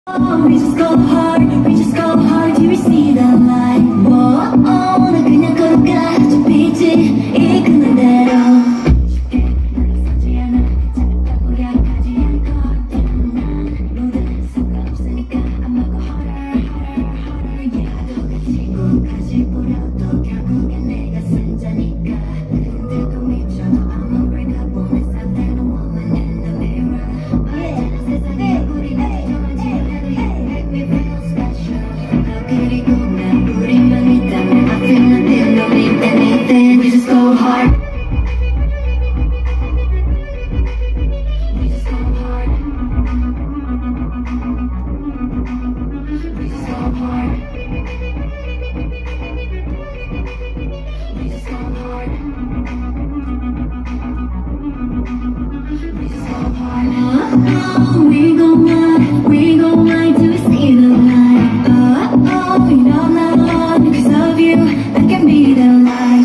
We just go hard, we just go hard till we see the light. Whoa, 나 그냥 걸어가 저 빛이 이끄는 대로. We gon' ride till we see the light. Oh, you know I'm not alone. Because of you, I can be the light.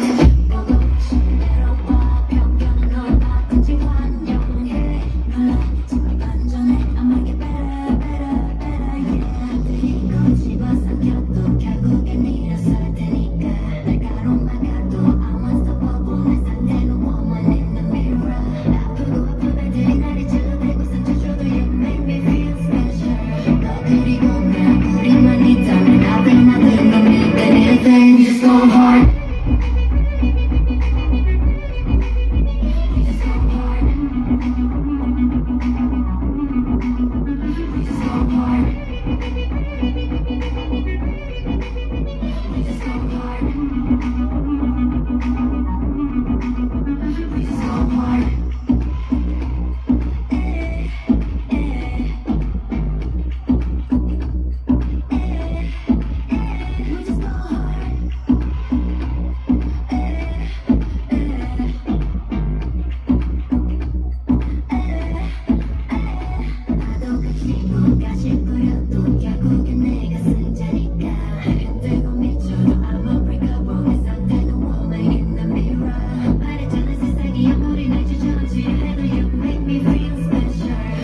I'ma get better, better, better, yeah. 이거 집어삼켜도 결국엔 일어설 테니까. 날 가로막아도 I'm unstoppable. 내 상태는 woman in the mirror. 아프고 아픈 애들이 나를 찔러대고 상처줘도 you make me feel special. 너 그리고 나 우리만 있다면 I'll be nothing, no need anything. We just go hard.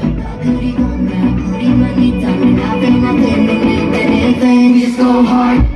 We just go hard.